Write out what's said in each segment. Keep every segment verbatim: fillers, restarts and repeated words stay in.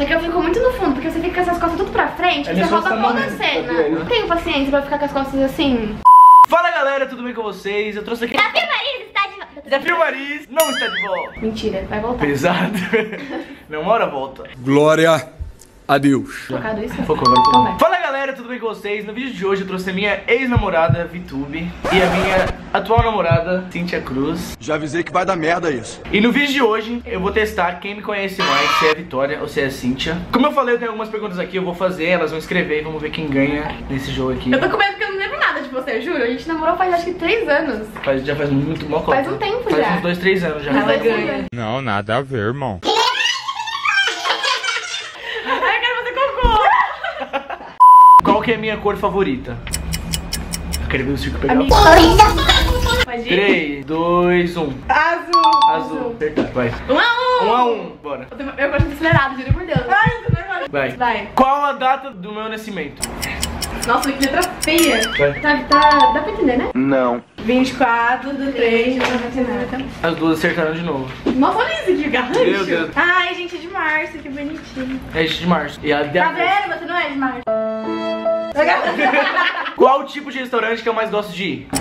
Só que eu fico muito no fundo, porque você fica com essas costas tudo pra frente, É você rouba tá toda a cena. Não tenho paciência pra ficar com as costas assim. Fala galera, tudo bem com vocês? Eu trouxe aqui... Desafio Maris está de volta. Desafio Maris não está de volta. Mentira, vai voltar. Pesado. Não, uma hora volta. Glória a Deus. Focado isso? Focou, agora Então focou. vai. Fala galera, tudo bem com vocês? No vídeo de hoje eu trouxe a minha ex-namorada, Vitube, e a minha atual namorada, Cíntia Cruz. Já avisei que vai dar merda isso. E no vídeo de hoje eu vou testar quem me conhece mais, se é a Vitória ou se é a Cíntia. Como eu falei, eu tenho algumas perguntas aqui, eu vou fazer, elas vão escrever e vamos ver quem ganha nesse jogo aqui. Eu tô com medo porque eu não lembro nada de você, eu juro. A gente namorou faz acho que três anos. Faz, já faz muito mal. Faz um tempo faz já. Faz uns dois, três anos já. Ela ganha. Não, nada a ver, irmão. Ai, eu quero fazer cocô. Qual que é a minha cor favorita? Eu quero ver o circo pegar. Amigo. Pode ir? três, dois, um. Azul. Azul. Acertar, vai. Um a um. Um a um, bora. Eu, tenho- eu gosto de acelerado, juro por Deus. Ai, eu tô nervosa. Vai. Vai. Qual a data do meu nascimento? Nossa, que letra feia. Vai. Tá, tá, dá pra entender, né? Não. vinte e quatro do três de noventa e nove. As duas acertaram de novo. Nossa, olha isso de garrancho. Meu Deus. Ai, gente, é de março, que bonitinho. É de março. E a Tá vendo? Você não é de março. Qual tipo de restaurante que eu mais gosto de ir?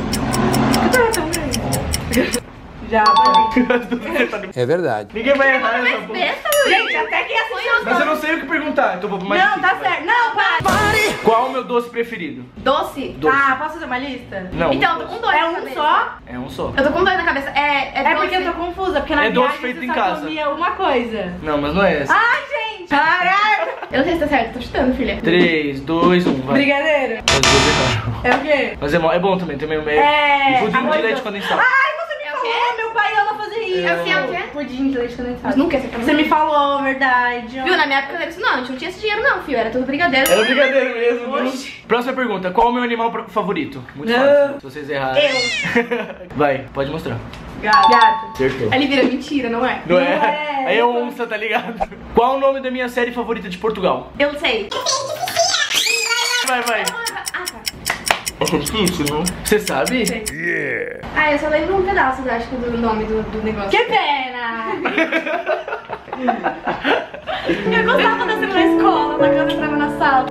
Já, pode. É verdade. Ninguém vai errar essa porra. Besta, gente, até que assistiu. Mas eu não sei o que perguntar, então vou pro mais Não, difícil, tá vai. certo. Não, para. Qual o meu doce preferido? Doce? Doce. Ah, posso fazer uma lista? Não. Então, eu tô com dois É na um cabeça. só? É um só. Eu tô com dois na cabeça. É, é, É doce. porque eu tô confusa, porque na É doce viagem feito você em só casa. comia uma coisa. Não, mas não é essa. Ai, gente! Caraca! Eu não sei se tá certo, tô chutando, filha. três, dois, um, vai. Brigadeiro. As duas erraram. É o quê? Mas é, mo- é bom também, também é... É... E pudim de arroz leite doce. condensado. Ai, você me É o falou! quê? Meu pai ama fazer isso. É o que? É o quê? Pudim de leite condensado. Mas nunca acertamos. Você me falou, verdade. Viu, na minha época não era isso não, a gente não tinha esse dinheiro não, filho. Era tudo brigadeiro. Era brincadeira mesmo. viu? Oxi. Próxima pergunta. Qual é o meu animal pra- favorito? Muito Não. fácil. Se vocês errarem. Eu. Vai, pode mostrar. Gato. Gato. Acertou. Aí ele vira mentira, não é? Não é? Não é. Aí é onça, tá ligado? Qual o nome da minha série favorita de Portugal? Eu sei. Vai, vai. Ah, tá. É difícil, não? Você sabe? Sei. Ah, eu só lembro um pedaço, acho que, do nome do, do negócio. Que pena! Eu gostava da cena na escola, na casa eu entrava na sala.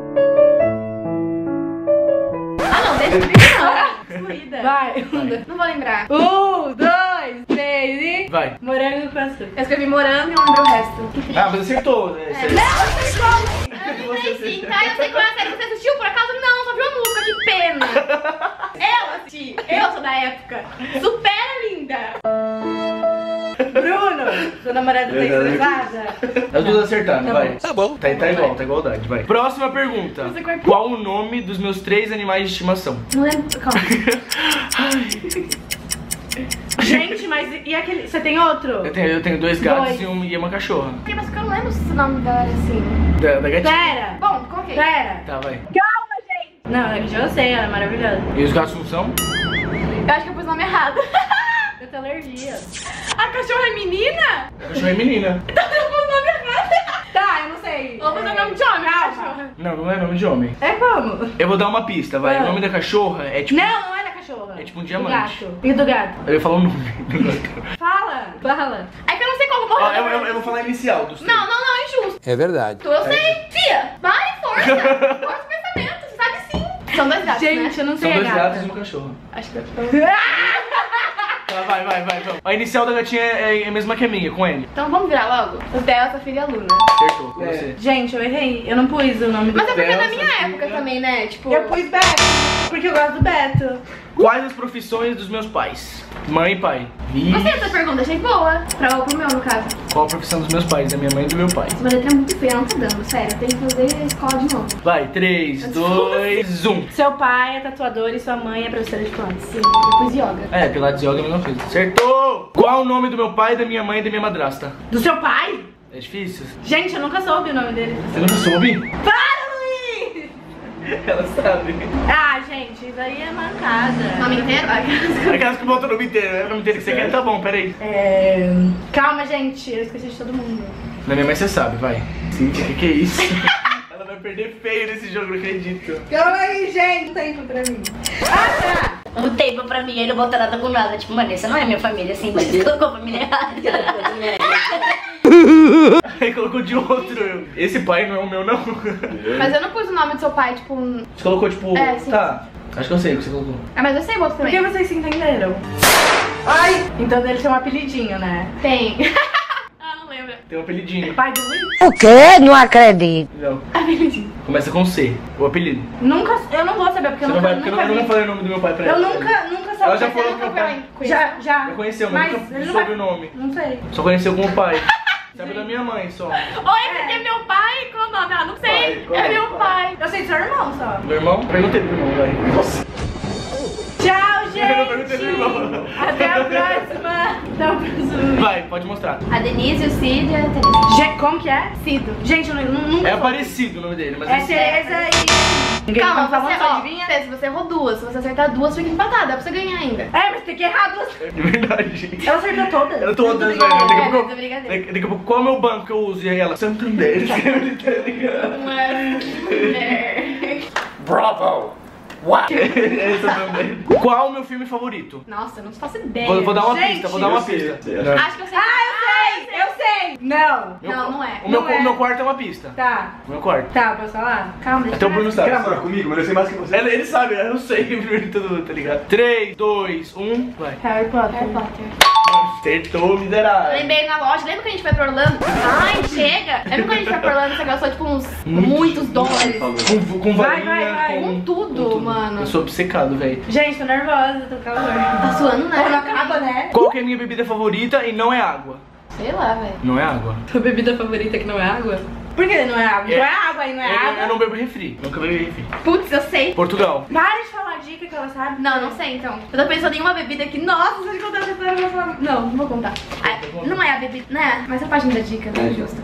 Ah não, deixa comigo não. Excluída. Vai. Não vou lembrar. Um, dois, três e... Vai. Morango com açúcar. Eu escrevi morango e não lembro o resto. Que triste. Ah, mas acertou, né? Você- Não, eu sei qual. Eu lembrei sim, tá? Eu sei qual é a série que você assistiu, por acaso? Não, só viu a música, que pena. Eu assisti, eu sou da época. Super linda. Bruno, sua namorada tá estressada? As duas acertaram, Tá vai. bom. Tá bom. Tá, tá igual, tá igualdade, vai. Próxima pergunta. Você qual é? Qual o nome dos meus três animais de estimação? Não lembro, calma. Gente, mas e aquele... Você tem outro? Eu tenho, eu tenho dois gatos Dois. e, um, e uma cachorra. Mas que eu não lembro se o nome dela era assim. Da, da gatinha. Pera. Bom, coloquei. Pera. Tá, vai. Não, é que eu sei, ela é maravilhosa. E os gatos não são? Eu acho que eu pus o nome errado. Eu tenho alergia. A cachorra é menina? A cachorra é menina. Então eu pus o nome errado. Tá, eu não sei. Ou pus o nome de homem, a cachorra. Não, não é nome de homem. É como? Eu vou dar uma pista, vai. Ah. O nome da cachorra é tipo... Não, não é da cachorra. É tipo um Do diamante. gato. E do gato? Eu ia falar o nome do gato. Fala. Fala. É que eu não sei qual Ó, morreu. eu, eu, eu vou falar a inicial dos três. Não, não, não, é injusto. É verdade. Eu sei, tia. Vai, força. Força o pensamento, você sabe sim. São dois gatos, Gente, né? eu não sei São a dois gata. gatos e uma cachorra. Acho que eu tô... Tá, vai, vai, vai, vamos. A inicial da gatinha é, é a mesma que a minha, com N. Então vamos virar logo? O dela, sua filha Luna. Acertou, com você. Gente, eu errei. Eu não pus o nome do... Mas é porque é da Bela, minha sua época filha. também, né? Tipo... Eu pus Beto, porque eu gosto do Beto. Quais as profissões dos meus pais? Mãe e pai. Ih, Gostei dessa pergunta, achei boa. Pra, pro meu, no caso. qual a profissão dos meus pais? Da minha mãe e do meu pai. Essa letra é muito feia, não tá dando, sério. Eu tenho que fazer escola de novo. Vai, três, dois, um. Seu pai é tatuador e sua mãe é professora de plantas. Sim, eu pus yoga. É, Pilates e yoga é a mesma coisa. Acertou! Qual o nome do meu pai, da minha mãe e da minha madrasta? Do seu pai? É difícil? Gente, eu nunca soube o nome dele. Você nunca soube? Para, Luiz! Ela sabe. Ah, gente, isso aí é mancada. Nome inteiro? Ai, Aquelas que botam o nome inteiro, é o nome inteiro que você quer? Tá bom, peraí. É... Calma, gente, eu esqueci de todo mundo. Na minha mãe você sabe, vai. Cíntia, o que, que é isso? Ela vai perder feio nesse jogo, não acredito. Calma aí, gente, tempo pra mim. Ah, tá! Um tempo pra mim, ele não bota nada com nada. Tipo, mano, essa não é minha família, assim, mas você colocou a família errada. Aí colocou de outro. Esse pai não é o meu, não. Mas eu não pus o nome do seu pai, tipo... Você colocou, tipo... É, sim. Tá. Acho que eu sei o que você colocou. Ah, mas eu sei o outro Por também. que vocês se entenderam? Ai! Então dele tem um apelidinho, né? Tem. Ah, não lembra. Tem um apelidinho. Pai do Luiz? O quê? Não acredito. Não. Apelidinho. Começa com C. O apelido. Nunca, eu não vou saber, porque Você eu não nunca, vai, porque eu nunca não- eu vi. nunca falei o nome do meu pai pra Eu ela. nunca, nunca Ela soube. já falou Você que meu nunca pai. foi Já, já. Já conheceu, mas, Mas nunca ele não soube vai- o nome. Não sei. Só conheceu como pai. Sabe da minha mãe só. Oi, esse aqui é meu pai? Qual o nome? Ah, não sei. Pai, qual É é? meu pai. Eu sei do seu irmão só. Meu irmão? Perguntei pro meu irmão, vai. Nossa. Tchau, Eu perguntei pro gente! irmão. Até a próxima! Até o próximo! Vai, pode mostrar. A Denise, o Cid e a Teresa. Gente, como que é? Cido. Gente, eu não- nunca É soube. parecido o nome dele, mas É esse- Tereza e... Ninguém Calma, tá falando, você, só ó, adivinha? Fê, se você errou duas, se você acertar duas, fica empatado, dá pra você ganhar ainda. É, mas tem que errar duas. De verdade, gente. Ela acertou todas. Eu tô Tudo todas, velho. brincadeira. Daqui a É, pouco, tudo brincadeira. daqui, daqui a pouco, qual é o meu banco que eu uso? E aí ela, Santander. Tá ligado? Uma mulher. Bravo! What? Essa também. Qual o meu filme favorito? Nossa, eu não faço ideia. Vou, vou dar uma Gente, pista, vou dar uma eu sei, pista. eu sei. Não. Acho que eu sei. Ah, eu sei! Eu sei! Não. Meu Não, qu- não é. O meu, Não é. o meu quarto é uma pista. Tá. O meu quarto. Tá, posso falar? Calma, deixa Até o eu Bruno Você sabe. quer namorar comigo? Mas eu sei mais que você. Ele, ele sabe, eu sei primeiro de tudo, tá ligado? três, dois, um, vai. Harry Potter. Harry Potter. Acertou, miserável. Lembrei na loja, lembra que a gente foi pra Orlando? Ai, chega! Lembra quando a gente foi pra Orlando, você gastou tipo uns muitos dólares? Com, com Vai, varinha, vai, vai. com, Com tudo, mano. Eu sou obcecado, velho. Gente, tô nervosa, tô com calor. Tá suando, Não, não né? acaba, né? Qual que é a minha bebida favorita e não é água? Sei lá, velho. Não é água. Sua bebida favorita que não é água? Por que não é água? Não É- é água aí, não é eu, água? eu não bebo refri, nunca bebi refri. Putz, eu sei. Portugal. Para de falar a dica que ela sabe. Não, não sei então. Eu tô pensando em uma bebida que, nossa, se eu te contar essa história, eu vou falar. Não, não vou contar. Ah, não é a bebida, né? Mas a página da dica, não é justo.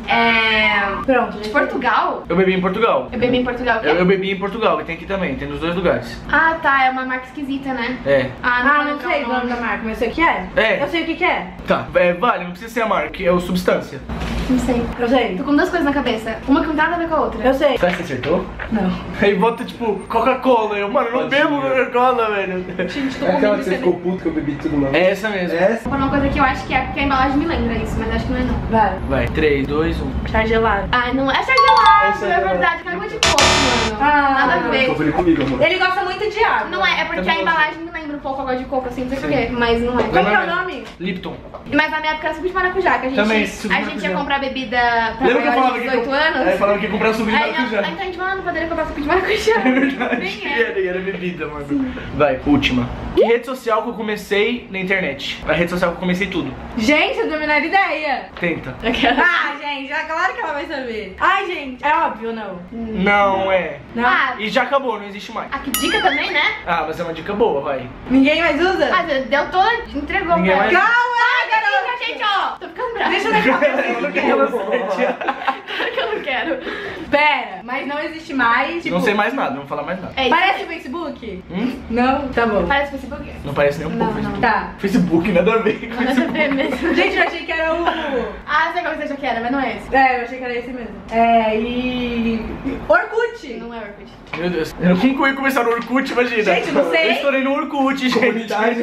É. Pronto, De gente. Portugal? Eu bebi em Portugal. Eu bebi em Portugal. o quê? Eu, eu bebi em Portugal e tem aqui também, tem nos dois lugares. Ah, tá, é uma marca esquisita, né? É. Ah, Ah, vou não lembrar sei o o nome da marca, mas eu sei o que é. É. Eu sei o que que é. Tá, é, vale, não precisa ser a marca, é o substância. Não sei. Eu sei. Tô com duas coisas na cabeça. Uma que não tem nada a ver com a outra. Eu sei. Será que você acertou? Não. Aí bota tipo Coca-Cola. Eu, mano, eu não Pode bebo ir. Coca-Cola, velho. Gente, tô É aquela que com você ficou puto que eu bebi tudo lá. É essa mesmo. É essa? Vou falar uma coisa que eu acho que é, porque a embalagem me lembra isso, mas acho que não é não. Vai. Vai, três, dois, um. Chá gelado. Ah, não é gelado, Essa é é gelado. verdade, que água de coco, mano. Ah, Nada a ver. Sofri comigo, amor. Ele gosta muito de água. Não é, é porque Também a embalagem me lembra um pouco água de coco, assim, não sei Sim. porquê, mas não é. Como que é o Lembra nome? Lipton. Mas na minha época era suco de maracujá, que a gente, Também, suco de a gente ia maracujá. comprar bebida pra Lembra que eu maior falava de que dezoito anos? É, falava que ia comprar suco de Aí, não, maracujá. aí então a gente vai lá no padaria comprar suco de maracujá. É verdade. Nem E é. era, e era bebida, mano. Vai, última. Que rede social que eu comecei na internet? A rede social que eu comecei tudo. Gente, eu não tenho a menor ideia. Tenta. Ah, gente, é claro que ela vai saber. Ai, gente, é óbvio ou não? Não é. Não? Ah, E já acabou, não existe mais. ah, que dica também, né? Ah, mas é uma dica boa, vai. Ninguém mais usa? Ah, deu toda, entregou Ninguém pra mais- ela. Calma, Dica, gente, ó. Tô ficando brava. Deixa eu ver qual que é Eu não o quero que você. Claro que eu não quero. Pera, mas não existe mais, tipo... Não sei mais nada, não vou falar mais nada. É isso. Parece o Facebook? Hum? Não? Tá bom. Parece o Facebook? Não parece nem um pouco Não, não. Facebook. Tá. Facebook, nada a ver com Nada a Facebook. ver mesmo. Gente, eu achei que era o... Ah, sei qual que você já que era, mas não é esse. É, eu achei que era esse mesmo. É, e... Orkut. Não é Orkut. Meu Deus. Eu nunca ia começar no Orkut, imagina. Gente, não sei. Eu estourei no Orkut, gente. Comunidade.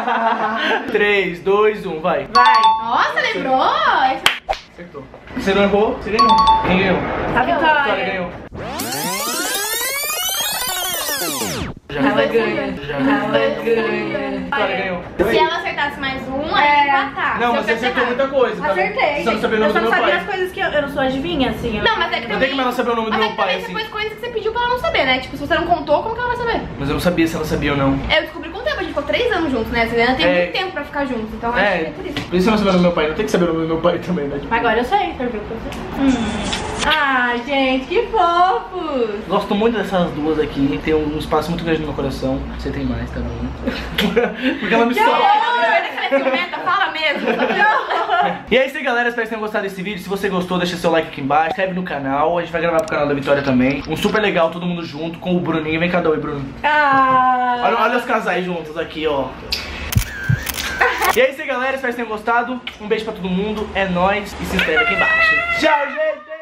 três, dois, um, vai. Vai. Nossa, lembrou? Acertou. Você não errou, você ganhou. Quem ganhou? A Eu. Vitória Vitória. ganhou. Já. Ela ganha. Já. Ela ganha. Vitória ganhou. Se ela acertasse mais um, É. aí ia empatar. Não, Se mas você eu acertou acertar- muita coisa. tá? Acertei. Você não sabia o eu nome só do não meu sabia pai. as coisas que eu... Eu não sou adivinha, assim. eu- Não, mas é que Não também... tem como ela saber o nome do Mas é meu que pai, também assim. você pôs coisas que você pediu pra ela não saber, né? Tipo, se você não contou, como que ela vai saber? Mas eu não sabia se ela sabia ou não. Eu descobri com o tempo, a gente ficou três anos juntos, né? Você ainda tem É. muito tempo pra ficar juntos, então acho que É, é por isso. por isso você não sabia o nome do meu pai. Não tem que saber o nome do meu pai também, né? Tipo, Agora eu sei, serviu pra você. Hum. Ai, gente, que fofos. gosto muito dessas duas aqui. Tem um espaço muito grande no meu coração. Você tem mais também. Porque ela me solta. Fala mesmo. E é isso aí, galera, espero que tenham gostado desse vídeo. Se você gostou, deixa seu like aqui embaixo, se inscreve no canal. A gente vai gravar pro canal da Vitória também. Um super legal, todo mundo junto, com o Bruninho. Vem cá, oi, Bruno. Ah. Olha, olha os casais juntos aqui, ó. E é isso aí, galera, espero que tenham gostado. Um beijo pra todo mundo, é nóis. E se inscreve aqui embaixo. Tchau, gente!